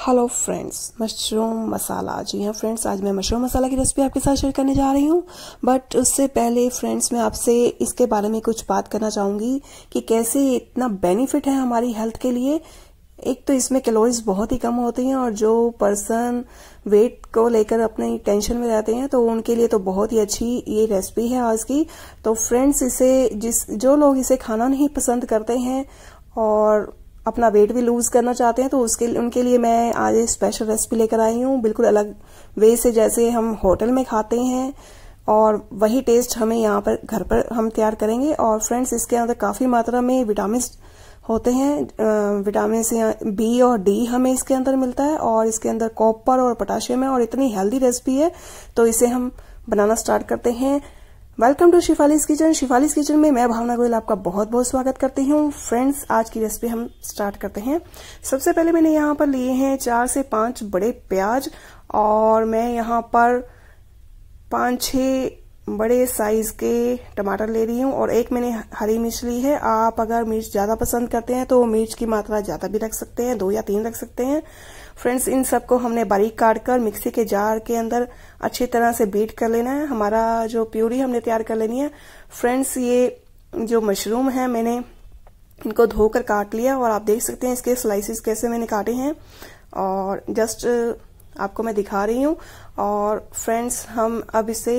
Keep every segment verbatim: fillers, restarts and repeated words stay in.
Hello friends, mushroom masala. जी हाँ friends, आज मैं मशरूम मसाला की रेसिपी आपके साथ शेयर करने जा रही हूँ। बट उससे पहले फ्रेंड्स, मैं आपसे इसके बारे में कुछ बात करना चाहूँगी कि कैसे इतना बेनिफिट है हमारी हेल्थ के लिए। एक तो इसमें कैलोरीज बहुत ही कम होती हैं और जो पर्सन वेट को लेकर अपनी टेंशन में रहते हैं तो उनके लिए तो बहुत ही अच्छी ये रेसिपी है आज की। तो फ्रेंड्स, इसे जिस जो लोग इसे खाना नहीं पसंद करते हैं और अपना वेट भी लूज करना चाहते हैं तो उसके उनके लिए मैं आज एक स्पेशल रेसिपी लेकर आई हूँ, बिल्कुल अलग वे से, जैसे हम होटल में खाते हैं और वही टेस्ट हमें यहाँ पर घर पर हम तैयार करेंगे। और फ्रेंड्स, इसके अंदर काफी मात्रा में विटामिन होते हैं। विटामिन बी और डी हमें इसके अंदर मिलता है और इसके अंदर कॉपर और पोटाशियम है और इतनी हेल्दी रेसिपी है। तो इसे हम बनाना स्टार्ट करते हैं। Welcome to Shifali's kitchen. Shifali's kitchen में मैं भावना गोयल आपका बहुत बहुत स्वागत करती हूँ। फ्रेंड्स, आज की रेसिपी हम स्टार्ट करते हैं। सबसे पहले मैंने यहाँ पर लिए हैं चार से पांच बड़े प्याज और मैं यहाँ पर पांच छह बड़े साइज के टमाटर ले रही हूँ और एक मैंने हरी मिर्च ली है। आप अगर मिर्च ज्यादा पसंद करते हैं तो मिर्च की मात्रा ज्यादा भी रख सकते हैं, दो या तीन रख सकते हैं। फ्रेंड्स, इन सबको हमने बारीक काट कर मिक्सी के जार के अंदर अच्छी तरह से बीट कर लेना है। हमारा जो प्यूरी हमने तैयार कर लेनी है। फ्रेंड्स, ये जो मशरूम है मैंने इनको धोकर काट लिया और आप देख सकते हैं इसके स्लाइसेस कैसे मैंने काटे हैं और जस्ट आपको मैं दिखा रही हूँ। और फ्रेंड्स, हम अब इसे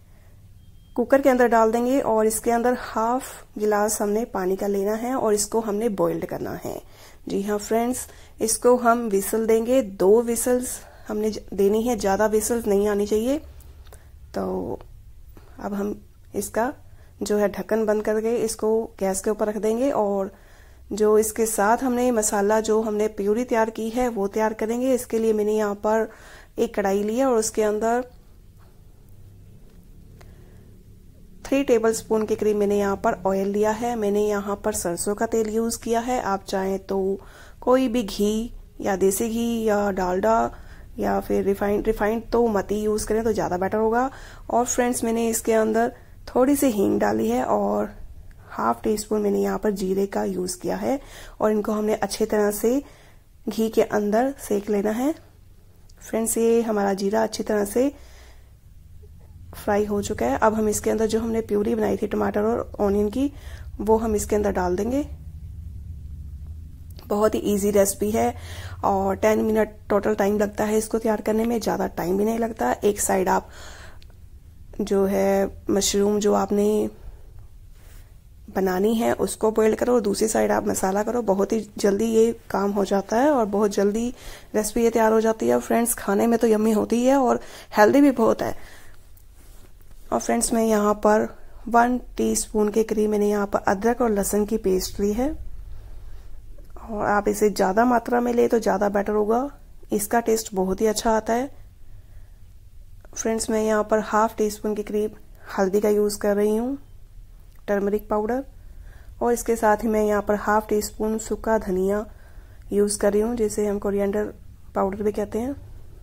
कुकर के अंदर डाल देंगे और इसके अंदर हाफ गिलास हमने पानी का लेना है और इसको हमने बॉइल्ड करना है। जी हाँ फ्रेंड्स, इसको हम विसल देंगे। दो विसल्स हमने देनी है, ज्यादा विसल्स नहीं आनी चाहिए। तो अब हम इसका जो है ढक्कन बंद करके इसको गैस के ऊपर रख देंगे और जो इसके साथ हमने मसाला जो हमने प्यूरी तैयार की है वो तैयार करेंगे। इसके लिए मैंने यहाँ पर एक कढ़ाई ली है और उसके अंदर थ्री टेबल स्पून के करीब मैंने यहाँ पर ऑयल लिया है। मैंने यहाँ पर सरसों का तेल यूज किया है। आप चाहें तो कोई भी घी या देसी घी या डालडा या फिर रिफाइंड रिफाइंड तो मत ही यूज करें तो ज्यादा बेटर होगा। और फ्रेंड्स, मैंने इसके अंदर थोड़ी सी हींग डाली है और हाफ टी स्पून मैंने यहाँ पर जीरे का यूज किया है और इनको हमने अच्छे तरह से घी के अंदर सेक लेना है। फ्रेंड्स, ये हमारा जीरा अच्छी तरह से फ्राई हो चुका है। अब हम इसके अंदर जो हमने प्यूरी बनाई थी टमाटर और ऑनियन की वो हम इसके अंदर डाल देंगे। बहुत ही इजी रेसिपी है और टेन मिनट टोटल टाइम लगता है इसको तैयार करने में, ज्यादा टाइम भी नहीं लगता। एक साइड आप जो है मशरूम जो आपने बनानी है उसको बॉईल करो और दूसरी साइड आप मसाला करो। बहुत ही जल्दी ये काम हो जाता है और बहुत जल्दी रेसिपी ये तैयार हो जाती है। फ्रेंड्स, खाने में तो यम्मी होती है और हेल्दी भी बहुत है। और फ्रेंड्स, मैं यहाँ पर वन टीस्पून के करीब मैंने यहाँ पर अदरक और लहसुन की पेस्ट ली है और आप इसे ज्यादा मात्रा में ले तो ज्यादा बेटर होगा, इसका टेस्ट बहुत ही अच्छा आता है। फ्रेंड्स, मैं यहाँ पर हाफ टी स्पून के करीब हल्दी का यूज कर रही हूँ, टर्मरिक पाउडर, और इसके साथ ही मैं यहाँ पर हाफ टी स्पून सूखा धनिया यूज कर रही हूँ, जिसे हम कोरिएंडर पाउडर भी कहते हैं।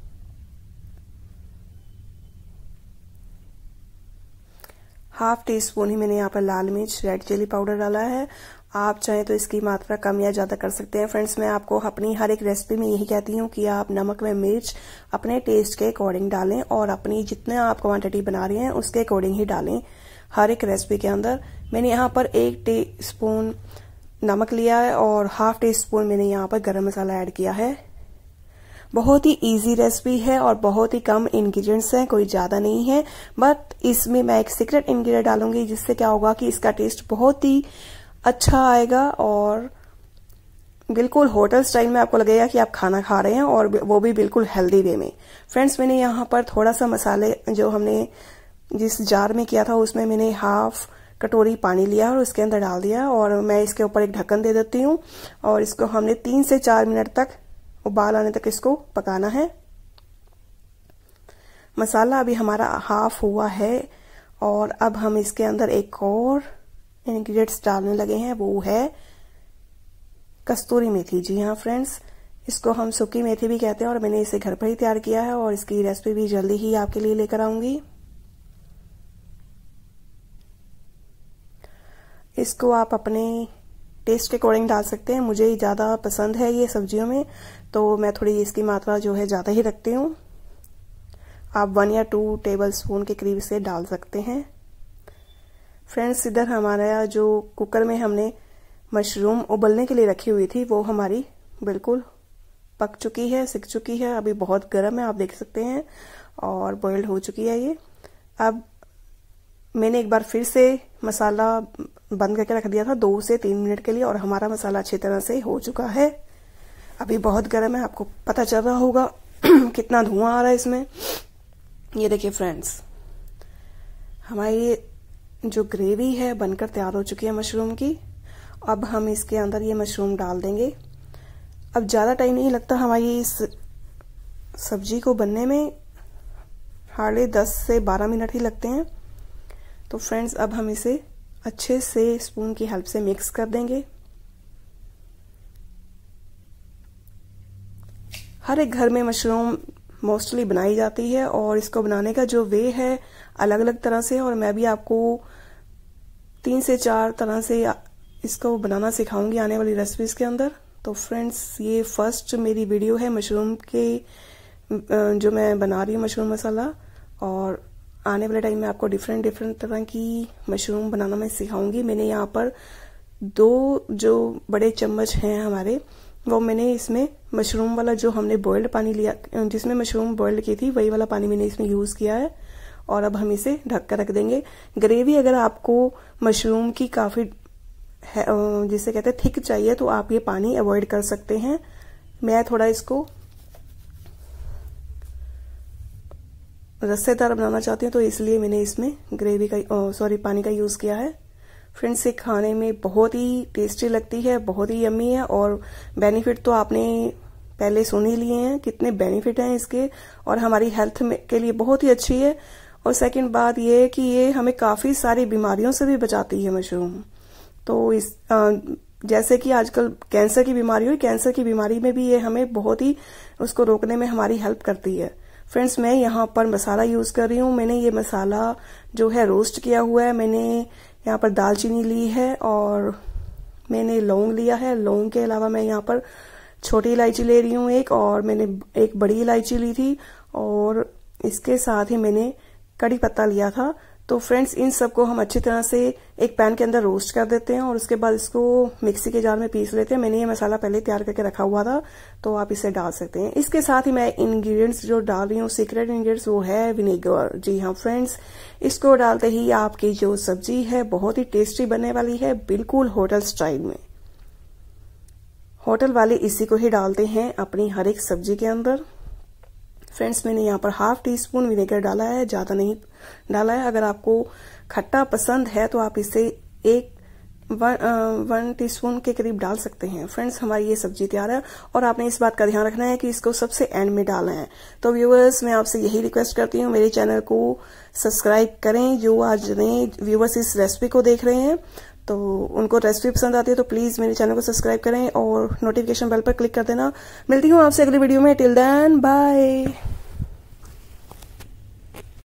हाफ टी स्पून ही मैंने यहाँ पर लाल मिर्च रेड चिली पाउडर डाला है। आप चाहें तो इसकी मात्रा कम या ज्यादा कर सकते हैं। फ्रेंड्स, मैं आपको अपनी हर एक रेसिपी में यही कहती हूँ कि आप नमक व मिर्च अपने टेस्ट के अकॉर्डिंग डालें और अपनी जितने आप क्वांटिटी बना रहे हैं उसके अकॉर्डिंग ही डालें हर एक रेसिपी के अंदर। मैंने यहाँ पर एक टी स्पून नमक लिया है और हाफ टी स्पून मैंने यहाँ पर गरम मसाला ऐड किया है। बहुत ही इजी रेसिपी है और बहुत ही कम इंग्रेडिएंट्स हैं, कोई ज्यादा नहीं है। बट इसमें मैं एक सीक्रेट इंग्रेडिएंट डालूंगी जिससे क्या होगा कि इसका टेस्ट बहुत ही अच्छा आएगा और बिल्कुल होटल स्टाइल में आपको लगेगा कि आप खाना खा रहे हैं और वो भी बिल्कुल हेल्दी वे में। फ्रेंड्स, मैंने यहाँ पर थोड़ा सा मसाले जो हमने जिस जार में किया था उसमें मैंने हाफ कटोरी पानी लिया और उसके अंदर डाल दिया और मैं इसके ऊपर एक ढक्कन दे देती हूँ और इसको हमने तीन से चार मिनट तक उबाल आने तक इसको पकाना है। मसाला अभी हमारा हाफ हुआ है और अब हम इसके अंदर एक और इंग्रेडिएंट्स डालने लगे हैं, वो है कस्तूरी मेथी। जी हाँ फ्रेंड्स, इसको हम सूखी मेथी भी कहते हैं और मैंने इसे घर पर ही तैयार किया है और इसकी रेसिपी भी जल्दी ही आपके लिए लेकर आऊंगी। इसको आप अपने टेस्ट के अकॉर्डिंग डाल सकते हैं। मुझे ज़्यादा पसंद है ये सब्जियों में, तो मैं थोड़ी इसकी मात्रा जो है ज़्यादा ही रखती हूँ। आप वन या टू टेबल स्पून के करीब से डाल सकते हैं। फ्रेंड्स, इधर हमारा जो कुकर में हमने मशरूम उबलने के लिए रखी हुई थी वो हमारी बिल्कुल पक चुकी है, सिक चुकी है। अभी बहुत गर्म है, आप देख सकते हैं, और बॉइल्ड हो चुकी है ये। अब मैंने एक बार फिर से मसाला बंद करके रख दिया था दो से तीन मिनट के लिए, और हमारा मसाला अच्छी तरह से हो चुका है। अभी बहुत गर्म है, आपको पता चल रहा होगा कितना धुआं आ रहा है इसमें। ये देखिए फ्रेंड्स, हमारी जो ग्रेवी है बनकर तैयार हो चुकी है मशरूम की। अब हम इसके अंदर ये मशरूम डाल देंगे। अब ज़्यादा टाइम नहीं लगता हमारी इस सब्जी को बनने में, हार्डली दस से बारह मिनट ही लगते हैं। तो फ्रेंड्स, अब हम इसे अच्छे से स्पून की हेल्प से मिक्स कर देंगे। हर एक घर में मशरूम मोस्टली बनाई जाती है, और इसको बनाने का जो वे है अलग अलग तरह से, और मैं भी आपको तीन से चार तरह से इसको बनाना सिखाऊंगी आने वाली रेसिपीज के अंदर। तो फ्रेंड्स, ये फर्स्ट मेरी वीडियो है मशरूम के जो मैं बना रही हूँ मशरूम मसाला, और आने वाले टाइम में आपको डिफरेंट डिफरेंट तरह की मशरूम बनाना मैं सिखाऊंगी। मैंने यहाँ पर दो जो बड़े चम्मच हैं हमारे, वो मैंने इसमें मशरूम वाला जो हमने बॉइल्ड पानी लिया, जिसमें मशरूम बॉइल्ड की थी, वही वाला पानी मैंने इसमें यूज किया है। और अब हम इसे ढक कर रख देंगे। ग्रेवी अगर आपको मशरूम की काफी जिसे कहते हैं थिक चाहिए, तो आप ये पानी अवॉइड कर सकते हैं। मैं थोड़ा इसको रस्सेदार बनाना चाहती हूँ, तो इसलिए मैंने इसमें ग्रेवी का सॉरी पानी का यूज किया है। फ्रेंड्स, ये खाने में बहुत ही टेस्टी लगती है, बहुत ही यम्मी है, और बेनिफिट तो आपने पहले सुन ही लिए हैं कितने बेनिफिट हैं इसके, और हमारी हेल्थ में के लिए बहुत ही अच्छी है। और सेकंड बात ये है कि ये हमें काफी सारी बीमारियों से भी बचाती है मशरूम। तो इस आ, जैसे कि आजकल कैंसर की बीमारी हुई, कैंसर की बीमारी में भी ये हमें बहुत ही उसको रोकने में हमारी हेल्प करती है। फ्रेंड्स, मैं यहाँ पर मसाला यूज कर रही हूँ। मैंने ये मसाला जो है रोस्ट किया हुआ है। मैंने यहाँ पर दालचीनी ली है, और मैंने लौंग लिया है। लौंग के अलावा मैं यहाँ पर छोटी इलायची ले रही हूँ एक, और मैंने एक बड़ी इलायची ली थी, और इसके साथ ही मैंने कड़ी पत्ता लिया था। तो फ्रेंड्स, इन सबको हम अच्छी तरह से एक पैन के अंदर रोस्ट कर देते हैं, और उसके बाद इसको मिक्सी के जार में पीस लेते हैं। मैंने ये मसाला पहले तैयार करके रखा हुआ था, तो आप इसे डाल सकते हैं। इसके साथ ही मैं इंग्रेडिएंट्स जो डाल रही हूँ, सीक्रेट इंग्रेडिएंट्स, वो है विनेगर। जी हाँ फ्रेंड्स, इसको डालते ही आपकी जो सब्जी है बहुत ही टेस्टी बनने वाली है, बिल्कुल होटल स्टाइल में। होटल वाले इसी को ही डालते हैं अपनी हर एक सब्जी के अंदर। फ्रेंड्स, मैंने यहाँ पर हाफ टी स्पून विनेगर डाला है, ज्यादा नहीं डाला है। अगर आपको खट्टा पसंद है तो आप इसे एक वन, वन टीस्पून के करीब डाल सकते हैं। फ्रेंड्स, हमारी ये सब्जी तैयार है, और आपने इस बात का ध्यान रखना है कि इसको सबसे एंड में डालना है। तो व्यूअर्स, मैं आपसे यही रिक्वेस्ट करती हूँ, मेरे चैनल को सब्सक्राइब करें। जो आज नए व्यूअर्स इस रेसिपी को देख रहे हैं, तो उनको रेसिपी पसंद आती है, तो प्लीज मेरे चैनल को सब्सक्राइब करें और नोटिफिकेशन बेल पर क्लिक कर देना। मिलती हूँ आपसे अगली वीडियो में। Till then, bye.